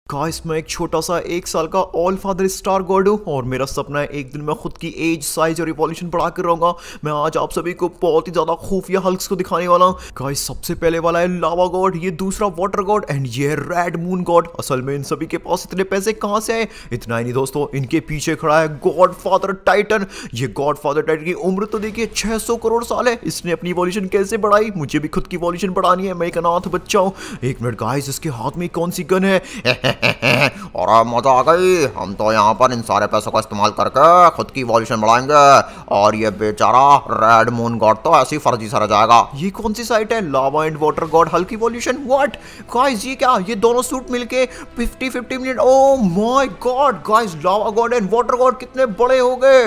Guys मैं एक छोटा सा 1 साल का ऑल फादर स्टार गॉड हूँ और मेरा सपना है एक दिन मैं खुद की एज साइज और इवोल्यूशन बढ़ा कर रहूंगा। मैं आज आप सभी को बहुत ही ज्यादा खुफिया हल्क्स को दिखाने वाला हूँ। गाइस सबसे पहले वाला है लावा गॉड, ये दूसरा वाटर गॉड एंड ये है रेड मून गॉड। असल में इन सभी के पास इतने पैसे कहाँ से आए? इतना ही नहीं दोस्तों, इनके पीछे खड़ा है गॉड फादर टाइटन। ये गॉड फादर टाइटन की उम्र तो देखिए 600 करोड़ साल है। इसने अपनी इवोल्यूशन कैसे बढ़ाई? मुझे भी खुद की इवोल्यूशन बढ़ानी है, मैं एक अनाथ बच्चा हूँ। एक मिनट गाइस, इसके हाथ में कौन सी गन है? और मजा आ गई। हम तो यहाँ पर इन सारे पैसों का इस्तेमाल करके खुद की इवोल्यूशन बढ़ाएंगे और ये बेचारा रेड मून गॉड तो ऐसी फर्जी सा रह जाएगा। ये कौन सी साइट है? Lava and water god hulk evolution. What guys, ये क्या? ये दोनों सूट मिलके 50-50 minute. Oh my god guys, lava god and water god कितने बड़े हो गए।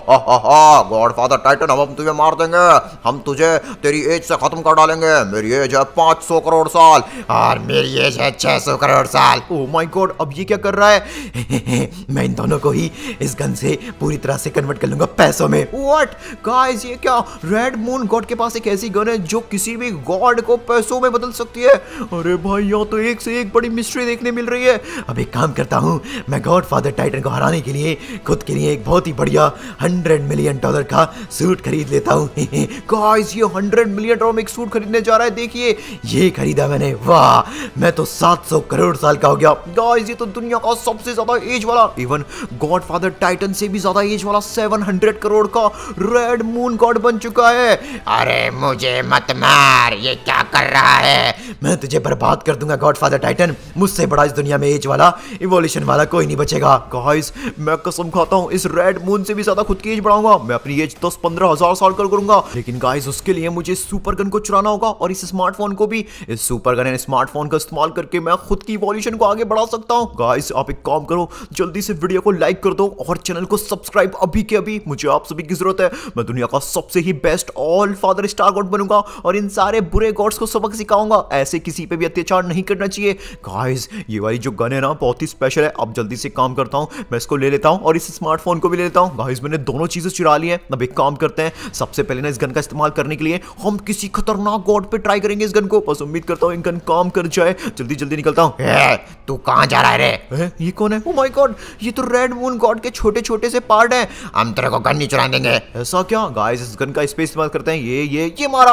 गॉड फादर टाइटन, अब हम तुझे मार देंगे। हम तुझे तेरी एज से खत्म कर डालेंगे। मेरी एज है 500 करोड़ साल और मेरी एज है 600 करोड़ साल। ओह माय गॉड, अब ये क्या कर रहा है? मैं इन दोनों को ही इस गन से पूरी तरह से कन्वर्ट कर लूंगा पैसों में। व्हाट गाइस, ये क्या? रेड मून गॉड के पास एक ऐसी गन है जो किसी भी गॉड को पैसों में बदल सकती है। अरे भाई, यहाँ तो एक से एक बड़ी मिस्ट्री देखने मिल रही है। अब एक काम करता हूँ, मैं गॉड फादर टाइटन को हराने के लिए खुद के लिए एक बहुत ही बढ़िया $100 मिलियन का सूट खरीद लेता हूँ। गाइस, ये $100 मिलियन में एक सूट खरीदने जा रहा है। देखिए, ये खरीदा मैंने। वाह, मैं तो 700 करोड़ साल का हो गया। गाइस, ये तो दुनिया का सबसे ज्यादा एज वाला, इवन गॉड फादर टाइटन से भी ज्यादा एज वाला 700 करोड़ का रेड मून गॉड बन चुका है। अरे मुझे मत मार, ये क्या कर रहा है? मैं तुझे बर्बाद कर दूंगा गॉड फादर टाइटन। मुझसे बड़ा इस दुनिया में एज वाला, इवोल्यूशन वाला कोई नहीं बचेगा। गाइस, मैं कसम खाता हूं, इस रेड मून से भी ज्यादा खुद की एज बढ़ाऊंगा। मैं अपनी एज 10-15 हजार साल कर करूंगा। लेकिन गाइस, उसके लिए मुझे सुपर गन को चुराना होगा और इस स्मार्टफोन को भी। इस सुपर गन एंड स्मार्टफोन का इस्तेमाल करके मैं खुद की इवोल्यूशन को आगे बढ़ा सकता हूं। गाइस, आप एक काम करो, जल्दी से वीडियो को लाइक कर दो और चैनल को सब्सक्राइब अभी के अभी। मुझे आप सभी की जरूरत है। मैं दुनिया का सबसे ही best all father star god बनूंगा और इन सारे बुरे गॉड्स को सबक सिखाऊंगा। ऐसे किसी पे भी अत्याचार नहीं करना चाहिए। गाइस, ये वाली जो गन है ना, बहुत ही स्पेशल है। अब जल्दी से काम करता हूं, मैं इसको ले लेता हूं और इस स्मार्टफोन को भी ले लेता हूं। गाइस, मैंने दोनों चीजें चुरा ली हैं। अब एक काम करते हैं, सबसे पहले ना इस गन का इस्तेमाल करने के लिए हम किसी खतरनाक गॉड पे ट्राई करेंगे इस गन को। बस उम्मीद करता हूं इन गन काम कर जाए। जल्दी जल्दी निकलता हूं। तू कहाँ जा रहा है रे? ये कौन है? ओह माय गॉड, ये तो रेड मून गॉड के छोटे छोटे से पार्ट हैं। हम तेरे को गन नहीं चुरा देंगे। ऐसा क्या? गाइस, इस गन का स्पेस इस्तेमाल करते हैं। ये मारा।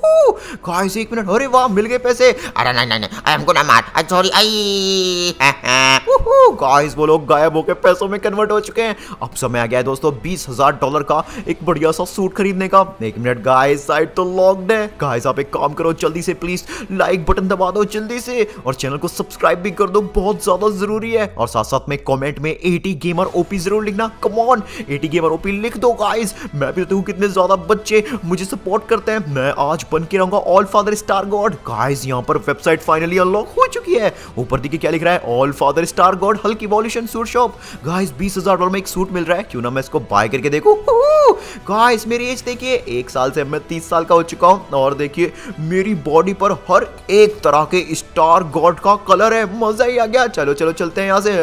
गाइस, एक मिनट। अरे वाह, मिल गए पैसे। अरे नहीं, हमको ना मार। सॉरी। आई गाइस, वो लोग गायब होकर पैसों में कन्वर्ट हो चुके हैं। अब समय आ गया है दोस्तों $20,000 का एक बढ़िया सा सूट खरीदने का। एक मिनट गाइस, साइट तो लॉक्ड है। गाइस, आप एक काम करो, जल्दी से प्लीज लाइक बटन दबा दो जल्दी से और चैनल को सब्सक्राइब भी कर दो, बहुत ज्यादा जरूरी है। और साथ साथ में कमेंट में 80 गेमर ओपी जरूर लिखना। कम ऑन, 80 गेमर ओपी लिख दो गाइस। मैं भी देखूं कितने ज्यादा बच्चे मुझे सपोर्ट करते हैं। मैं आज बन के रहूंगा all father star god. Guys, यहाँ पर वेबसाइट फाइनली अनलॉक हो चुकी है। ऊपर देखिए क्या लिख रहा है, all father star god hulk evolution suit shop. Guys, $20,000 में एक सूट मिल रहा है। क्यों ना मैं इसको बाय करके देखूं। गाइस, मेरी एज देखिए, 1 साल से मैं 30 साल का हो चुका हूं और देखिए मेरी बॉडी पर हर एक तरह के स्टार गॉड का कलर है। मजा ही आ गया। चलो चलो चलते हैं यहाँ से।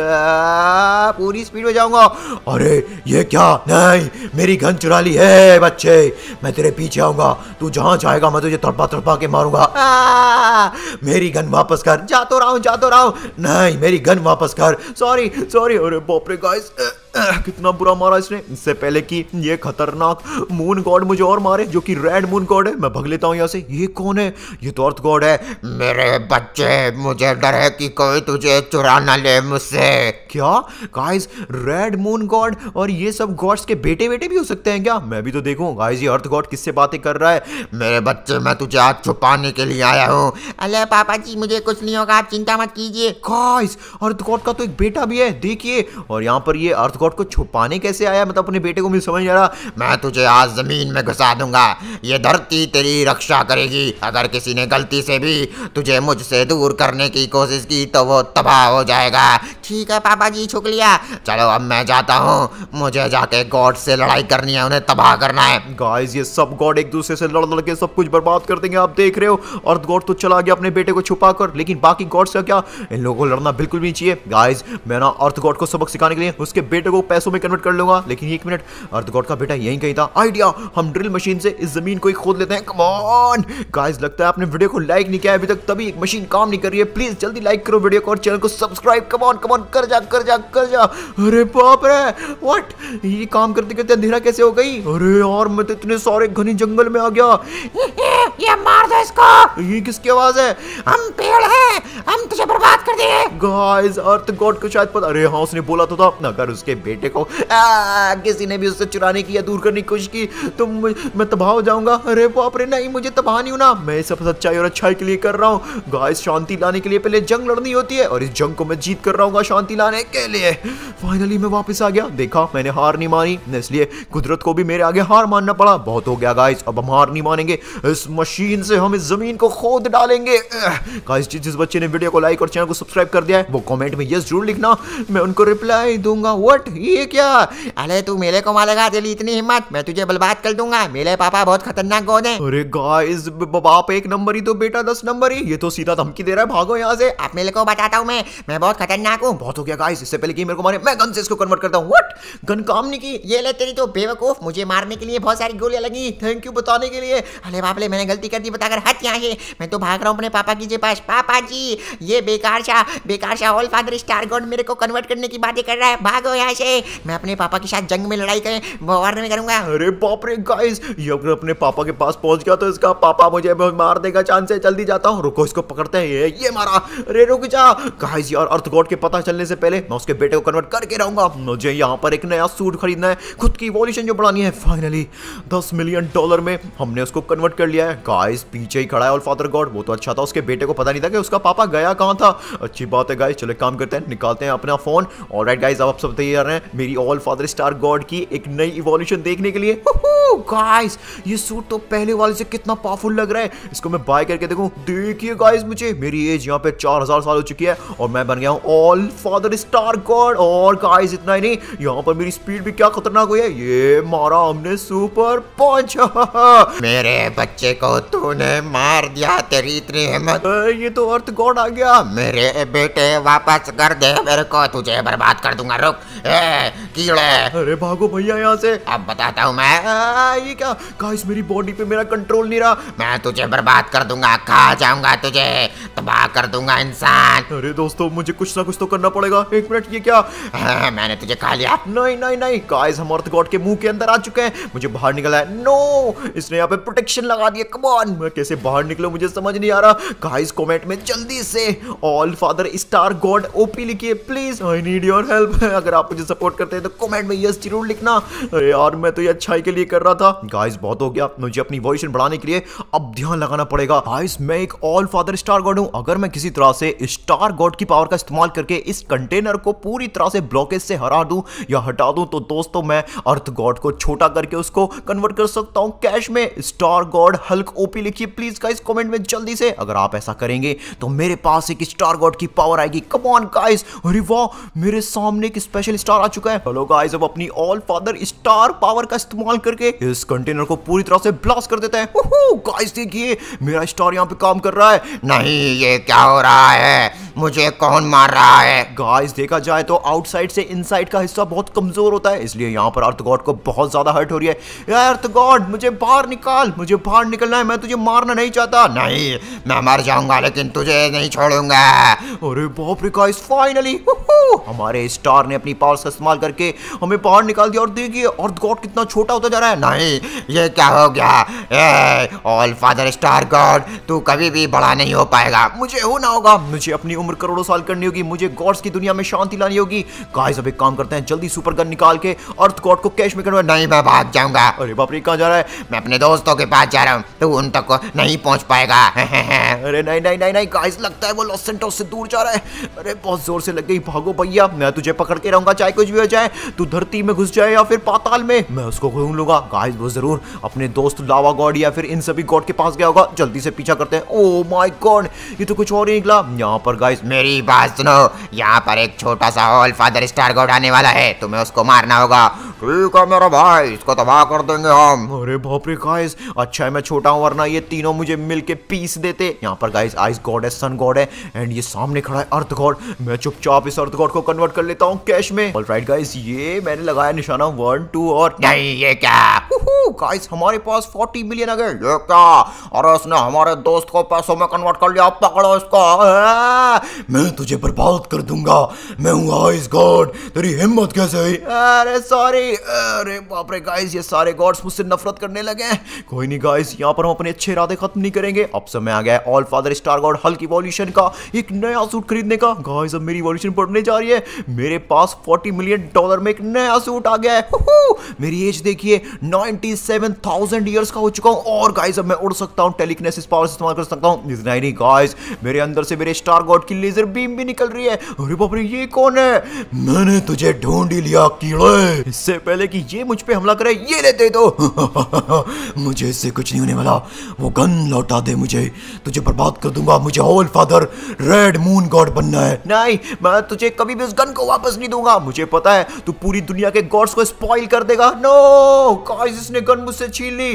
पूरी स्पीड में जाऊंगा। अरे ये क्या? नहीं, मेरी गन चुरा ली है बच्चे। मैं तेरे पीछे आऊंगा, तू जहां जाएगा मैं तुझे तड़पा तड़पा के मारूंगा। मेरी गन वापस कर। जा तो रहा हूं। नहीं, मेरी गन वापस कर। सॉरी। अरे बाप रे गाइस, कितना बुरा मारा इसने। इससे पहले कि ये खतरनाक मून गॉड मुझे और मारे, जो कि रेड मून गॉड है, मैं भग लेता हूँ यहाँ से। ये कौन है? ये तो अर्थ गॉड है। मेरे बच्चे, मुझे डर है कि कोई तुझे चुरा ना ले मुझसे। क्या गाइस, रेड मून गॉड और ये सब गॉड्स के बेटे भी हो सकते हैं क्या? मैं भी तो देखूं। गाइस, ये अर्थ गॉड किससे बातें कर रहा है? मेरे बच्चे, मैं तुझे आज छुपाने के लिए आया हूँ। अरे पापा जी, मुझे कुछ नहीं होगा, आप चिंता मत कीजिए। गाइस, अर्थ गॉड का तो एक बेटा भी है, देखिए। और यहाँ पर ये अर्थ गॉड को छुपाने कैसे आया? मतलब अपने बेटे को मुझे समझ नहीं आ रहा। मैं तुझे आज जमीन में घुसा दूंगा। ये धरती तेरी रक्षा करेगी। अगर किसी ने गलती से भी तुझे मुझसे दूर करने की कोशिश की तो वो तबाह हो जाएगा। ठीक है पापा जी, छुक लिया। चलो अब मैं जाता हूँ, मुझे जाके गॉड से लड़ाई करनी है, उन्हें तबाह करना है। गाइस ये सब गॉड एक दूसरे से लड़ लड़ के सब कुछ बर्बाद कर देंगे, आप देख रहे हो। अर्थ गॉड तो चला गया अपने बेटे को छुपा कर, लेकिन बाकी गॉड से क्या, इन लोगों को लड़ना बिल्कुल भी नहीं चाहिए। गाइस मैं ना अर्थ गॉड को सबक सिखाने के लिए उसके बेटे को पैसों में कन्वर्ट कर लूंगा। लेकिन एक मिनट, अर्थ गॉड का बेटा यहीं कहीं था। आइडिया, हम ड्रिल मशीन से इस जमीन को ही खोद लेते हैं। कम ऑन गाइस, लगता है आपने वीडियो को लाइक नहीं किया अभी तक, तभी एक मशीन काम नहीं कर रही है। प्लीज जल्दी लाइक करो वीडियो को और चैनल को सब्सक्राइब। कम ऑन कर जा कर जा कर जा। अरे बाप रे, व्हाट, ये काम करते करते अंधेरा कैसे हो गई? अरे यार मैं तो इतने सारे घने जंगल में आ गया। ये मार दो इसको। ये किसकी आवाज है? हम पेड़ हैं, हम तुझे बर्बाद कर देंगे। गाइस अर्थ गॉड को शायद पता, अरे हाँ उसने बोला तो था अगर उसके बेटे को किसी ने भी उससे चुराने की या दूर करने की कोशिश की तो मैं तबाह हो जाऊंगा। अरे बाप रे, नहीं मुझे तबाह नहीं होना, मैं सब सच्चाई और अच्छाई के लिए कर रहा हूँ। गाइस शांति लाने के लिए पहले जंग लड़नी होती है और इस जंग को मैं जीत कर रहा हूँ शांति लाने के लिए। फाइनली मैं वापस आ गया। देखा, मैंने हार नहीं मानी, इसलिए कुदरत को भी मेरे आगे हार मानना पड़ा। बहुत हो गया गाइस, अब हम हार नहीं मानेंगे, इस मशीन से हम इस जमीन को खोद डालेंगे। गाइस जिस बच्चे ने वीडियो को लाइक और चैनल को सब्सक्राइब कर दिया है वो कमेंट में यस जरूर लिखना, मैं उनको रिप्लाई दूंगा। व्हाट, ये क्या? अरे तू मेले को मारेगा, तेरी इतनी हिम्मत, मैं तुझे बर्बाद कर दूंगा। मेरे पापा बहुत खतरनाक गॉड है। अरे गाइस बाप 1 नंबर ही तो बेटा 10 नंबर ही, ये तो सीधा धमकी दे रहा है, भागो यहाँ से। आप मेले को बताता हूँ, मैं बहुत खतरनाक हूँ। बहुत हो गया गाइस, इससे पहले कि मेरे को मारे मैं गन से इसको कन्वर्ट करता हूँ। व्हाट, गन काम नहीं की? ये ले तेरी तो बेवकूफ, मुझे मारने के लिए बहुत सारी गोलियां लगी। थैंक यू बताने के लिए। अरे बाप रे, मैंने गलती कर दी, बताकर हट यहाँ से। मैं तो भाग रहा हूँ अपने पापा जी के पास। पापा जी, ये बेकार सा ऑल फादर स्टार गॉड मेरे को कन्वर्ट करने की बातें कर रहा है, भागो यहाँ से। मैं अपने पापा के साथ जंग में लड़ाई वार में करूंगा। अरे बाप रे गाइस, ये अगर अपने पापा के पास पहुंच गया तो इसका पापा मुझे मार देगा, चांस है। जल्दी जाता हूँ, रुको इसको पकड़ते हैं। ये मारा, अरे रुक जा। गाइस यार अर्थ गॉड के पता चलने से पहले मैं उसके बेटे को कन्वर्ट करके रहूंगा। मुझे यहाँ पर एक नया सूट खरीदना है, खुद की इवोल्यूशन जो बढ़ानी है। फाइनली $10 मिलियन में हमने उसको कन्वर्ट कर लिया है। गाइस पीछे ही खड़ा है ऑल फादर गॉड, वो तो अच्छा था, उसके बेटे को पता नहीं था कि उसका पापा गया कहाँ था। अच्छी बात है गाइस, चलो काम करते हैं, निकालते हैं अपना फोन। ऑलराइट गाइस, अब आप सब तैयार हैं मेरी ऑल फादर स्टार गॉड की एक नई इवोल्यूशन देखने के लिए? गाइस ये सूट तो पहले वाले से कितना पावरफुल लग रहा है, इसको मैं बाय करके देखूं। देखिए गाइस, मुझे मेरी एज यहाँ पे 4000 साल हो चुकी है और मैं बन गया हूँ ऑल फादर स्टार गॉड। और गाइस इतना ही नहीं, यहाँ पर मेरी स्पीड भी क्या खतरनाक हुई है। ये मारा हमने सुपर पंच। मेरे बच्चे को तूने मार दिया, तेरी इतनी हिम्मत। ये तो अर्थ गॉड आ गया। मेरे बेटे वापस कर दे मेरे को, तुझे बर्बाद कर दूंगा। रुक कीड़े। अरे भागो भैया यहाँ से। अब बताता हूँ मैं। ये क्या गाइस, मेरी बॉडी पे मेरा कंट्रोल नहीं रहा। मैं तुझे बर्बाद कर दूंगा, खा जाऊंगा तुझे, तबाह कर दूंगा इंसान। अरे दोस्तों मुझे कुछ ना कुछ तो करना पड़ेगा। एक मिनट, ये क्या? मैंने तुझे खा लिया। नहीं नहीं नहीं गाइस, हम अर्थ गॉड के मुंह के अंदर आ चुके हैं, मुझे बाहर निकलना है। नो, इसने यहाँ पे प्रोटेक्शन लगा दिया। कम ऑन, मैं कैसे बाहर निकलूं मुझे समझ नहीं आ रहा। गाइस कमेंट में जल्दी से all father star god OP लिखिए please, I need your help. अगर आप मुझे सपोर्ट करते हैं तो कमेंट में यस जरूर लिखना। अरे यार मैं तो ये अच्छाई के लिए कर रहा था। गाइस बहुत हो गया, मुझे अपनी इवोल्यूशन बढ़ाने के लिए अब ध्यान लगाना पड़ेगा। गाइस मैं एक ऑल फादर स्टार गॉड हूं, अगर मैं किसी तरह से स्टार गॉड की पावर का इस्तेमाल करके इस कंटेनर को पूरी तरह से ब्लॉकेज से हरा दूं या हटा दूं तो दोस्तों मैं अर्थ गॉड को छोटा करके उसको कन्वर्ट कर सकता हूं कैश में। स्टार गॉड हल्क ओपी लिखिए प्लीज गाइस कमेंट में जल्दी से। अगर आप ऐसा करेंगे तो मेरे पास एक स्टार गॉड की पावर आएगी। कम ऑन गाइस, अरे वाह, मेरे सामने एक स्पेशल स्टार आ चुका है। हेलो गाइस, अब अपनी ऑल फादर स्टार पावर का इस्तेमाल करके इस कंटेनर को पूरी तरह से ब्लास्ट कर देता है। गाइस देखिए, मेरा स्टार यहाँ पे काम कर रहा है। नहीं, ये क्या हो रहा है? मुझे कौन मार रहा है? गाइस देखा जाए तो आउटसाइड से इनसाइड का हिस्सा बहुत कमजोर होता है, इसलिए यहाँ पर अर्थ गॉड को बहुत ज्यादा हर्ट हो रही है। यार अर्थ गॉड मुझे बाहर निकाल, मुझे बाहर निकलना है, मैं तुझे मारना नहीं चाहता। नहीं, मैं मर जाऊंगा लेकिन तुझे नहीं छोड़ूंगा। अरे बाप रे गाइस, फाइनली हमारे स्टार ने अपनी पावर का इस्तेमाल करके हमें बाहर निकाल दिया। और देखिए अर्थ गॉड कितना छोटा होता जा रहा है। नहीं, ये क्या हो गया? ऑल फादर स्टार गॉड, तू कभी भी बड़ा नहीं हो पाएगा। मुझे होना होगा, मुझे अपनी उम्र करोड़ों साल करनी होगी, मुझे गॉड्स की दुनिया में शांति लानी होगी। गाइस अब एक काम करते हैं, जल्दी सुपर गन निकाल के अर्थ गॉड को कैश में कन्वर्ट। नहीं, मैं भाग जाऊंगा। अरे बाप रे, कहाँ जा रहा है? मैं अपने दोस्तों के पास जा रहा हूँ, तू उन तक नहीं पहुंच पाएगा। अरे नहीं नहीं नहीं नहीं गाइस, लगता है वो लॉस सेंटोस से दूर जा रहा है। अरे बहुत जोर से लग गई, भागो भैया मैं तुझे पकड़ के रहूंगा, चाहे कुछ भी हो जाए, तू धरती में घुस जाए या फिर पाताल में, मैं उसको ढूंढ लूंगा। गाइस वो जरूर अपने दोस्त लावा गॉड या फिर इन सभी गॉड के पास गया होगा। जल्दी से पीछा करते हैं। ओ माय गॉड, ये तो कुछ और ही निकला। यहाँ पर गाइस मेरी बात सुनो, यहाँ पर एक छोटा सा ऑल फादर स्टार गॉड आने वाला है, तुम्हें उसको मारना होगा। ठीक है मेरा भाई, इसको तबाह कर देंगे हम। अरे बाप रे गाइस, अच्छा है मैं छोटा हूँ, वरना ये तीनों मुझे मिलके पीस देते। यहाँ पर गाइस आइस गॉड है, सन गॉड है, एंड ये सामने खड़ा है अर्थ गॉड। मैं चुपचाप इस अर्थ गॉड को कन्वर्ट कर लेता हूँ कैश में। ऑलराइट गाइस, ये मैंने लगाया निशाना 1 2 और नहीं, ये क्या गाइस, हमारे पास 40 मिलियन आ गए। ये क्या? और उसने हमारे दोस्त को पैसों में कन्वर्ट कर लिया, पकड़ो इसको। मैं तुझे बर्बाद कर दूंगा, मैं हूँ आइस गॉड, तेरी हिम्मत कैसे हुई? अरे सॉरी, अरे बाप रे गाइस, ये सारे गॉड्स मुझसे नफरत करने लगे हैं। कोई नहीं गाइस, यहाँ पर हम अपने अच्छे इरादे खत्म नहीं करेंगे। अब समय आ गया है all father star god hulk evolution का एक नया सूट खरीदने का। गाइस अब मेरी इवोल्यूशन बढ़ने जा रही है, मेरे पास $40 मिलियन में एक नया सूट आ गया है। मेरी एज देखिए 97,000 ईयर्स का हो चुका हूँ, और गाइस अब मैं उड़ सकता हूँ, टेलीकिनेसिस पावर इस्तेमाल कर सकता हूँ। इतना ही नहीं गाइस, मेरे अंदर से मेरे स्टार गॉड की लेजर बीम भी निकल रही है। अरे बाप रे, ये कौन है? मैंने तुझे ढूंढ ही लिया कीड़े। इससे पहले कि ये मुझ पे हमला करे, ये लेते दो। मुझे इससे कुछ नहीं होने वाला, वो गन लौटा दे मुझे, तुझे बर्बाद कर दूंगा। मुझे all father red moon god बनना है। नहीं, मैं तुझे कभी भी उस गन को वापस नहीं दूंगा। मुझे पता है तू पूरी दुनिया के गॉड्स को स्पॉइल कर देगा। नो गाइस, इसने गन मुझसे छीन ली।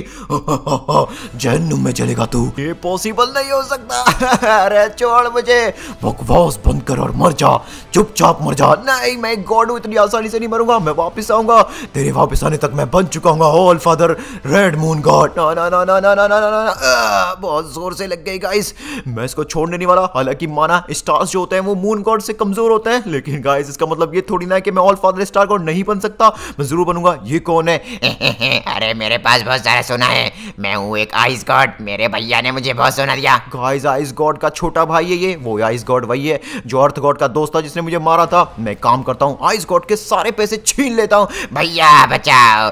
जहन्नुम में चलेगा तू, ये पॉसिबल नहीं हो सकता। अरे छोड़ मुझे, बकवास बंद कर और मर जा, चुपचाप मर जा। नहीं, मैं गॉड हूं, इतनी आसानी से नहीं मरूंगा, मैं वापस आऊंगा। तेरे वापस आने तक मैं बन चुका हूँ all father red moon god. ना ना ना ना ना ना ना ना, बहुत जोर से लग गई गाइस, मैं इसको छोड़ने नहीं वाला। हालांकि माना स्टार्स जो होते हैं वो मून गॉड से कमजोर होते हैं, लेकिन गाइस इसका मतलब ये थोड़ी ना है कि मैं ऑल फादर स्टार गॉड नहीं बन सकता। मैं जरूर बनूंगा। ये कौन है? अरे मेरे पास बहुत सारा सोना है, मैं हूँ एक आइस गॉड, मेरे भैया ने मुझे बहुत सोना दिया। गाइस आइस गॉड का छोटा भाई है ये, वो आइस गॉड वही है जो अर्थ गॉड का दोस्त था जिसने मुझे मारा था। मैं काम करता हूँ, आइस गॉड के सारे पैसे छीन लेता हूँ। भैया बचाओ।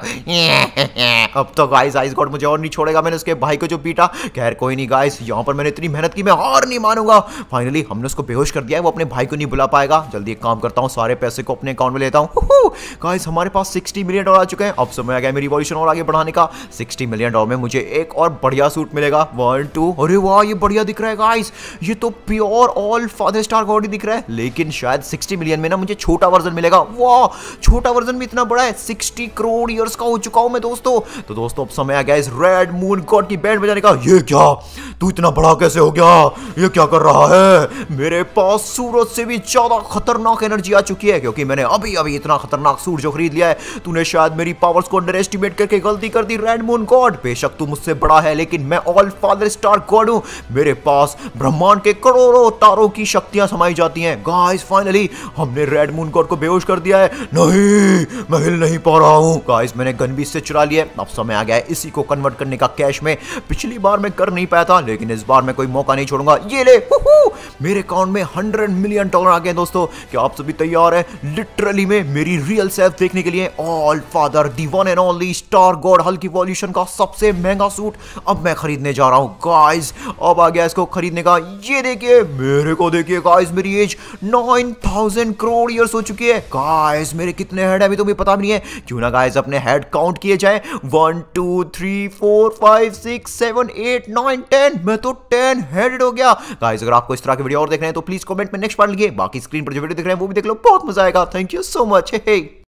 अब तो गाइस आइस गॉड मुझे और नहीं छोड़ेगा, मैंने उसके भाई को जो पीटा। खैर कोई नहीं गाइस, यहाँ पर मैंने इतनी मेहनत की, मैं हार नहीं मानूंगा। फाइनली हमने उसको बेहोश कर दिया है, वो अपने भाई को नहीं बुला पाएगा। जल्दी एक काम करता हूँ, सारे पैसे को अपने अकाउंट में लेता हूँ। गाइस हमारे पास $60 मिलियन आ चुके हैं। अब समय आ गया मेरी इवोल्यूशन और आगे बढ़ाने का। $60 मिलियन में मुझे एक और बढ़िया सूट मिलेगा। 1 2, अरे वाह, ये बढ़िया दिख रहा है गाइस, ये तो pure all father star god ही दिख रहा है। लेकिन शायद 60 मिलियन में ना मुझे छोटा वर्जन मिलेगा। वाह, छोटा वर्जन भी इतना बड़ा है, 60 करोड़ ईयर्स का हो चुका हूं मैं दोस्तों। तो दोस्तों अब समय आ गया इस रेड मून गॉड की बैंड बजाने का। ये क्या, तू इतना बड़ा कैसे हो गया? ये क्या कर रहा है? मेरे पास सूरज से भी ज्यादा खतरनाक एनर्जी आ चुकी है, क्योंकि मैंने अभी अभी इतना खतरनाक सूट जो खरीद लिया है। तूने शायद मेरी पावर्स को अंडर एस्टिमेट करके गलती कर दी रेड मून गॉड। बेशक तू मुझसे बड़ा है, लेकिन मैं ऑल फादर स्टार गॉड हूं। मेरे पास ब्रह्मांड के करोड़ों तारों की शक्तियां समाई जाती हैं। गाइस फाइनली हमने रेड मून गॉड को बेहोश कर दिया है। नहीं, मैं हिल नहीं पा रहा हूं। गाइस मैंने गन भी इससे चुरा लिया। अब समय आ गया है इसी को कन्वर्ट करने का कैश में। पिछली बार मैं कर नहीं पाया था, लेकिन इस बार मैं कोई मौका नहीं छोड़ूंगा। ये ले, मेरे अकाउंट में $100 मिलियन आ गए दोस्तों। क्या आप सभी तैयार हैं लिटरली में मेरी रियल सेल्फ देखने के लिए? All father the one and only star god hulk evolution का सबसे महंगा सूट अब मैं खरीदने जा रहा हूं। गाइस अब आ गया इसको खरीदने का। ये देखिए, मेरे को देखिए गाइस, मेरी एज 9000 करोड़ ईयर्स हो चुकी है। गाइस मेरे कितने हेड है अभी तो मुझे पता भी नहीं है। क्यों ना गाइस अपने हेड काउंट किए जाए। 1 2 3 4 5 6 7 8 9 10। मैं तो 10 हेडेड हो गया। गाइस अगर आपको इस तरह की वीडियो और देखना है तो प्लीज कमेंट में नेक्स्ट पार्ट लिखिए। बाकी स्क्रीन पर जो वीडियो देख रहे हैं वो भी देख लो, बहुत मजा आएगा। Thank you so much. Hey